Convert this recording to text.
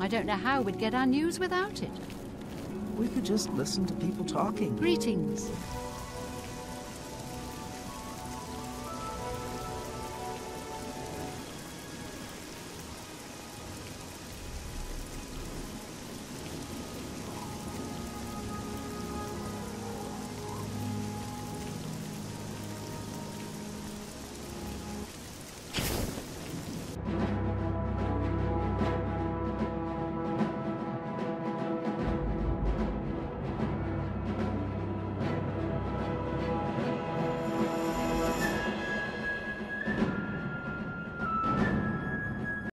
I don't know how we'd get our news without it. We could just listen to people talking. Greetings.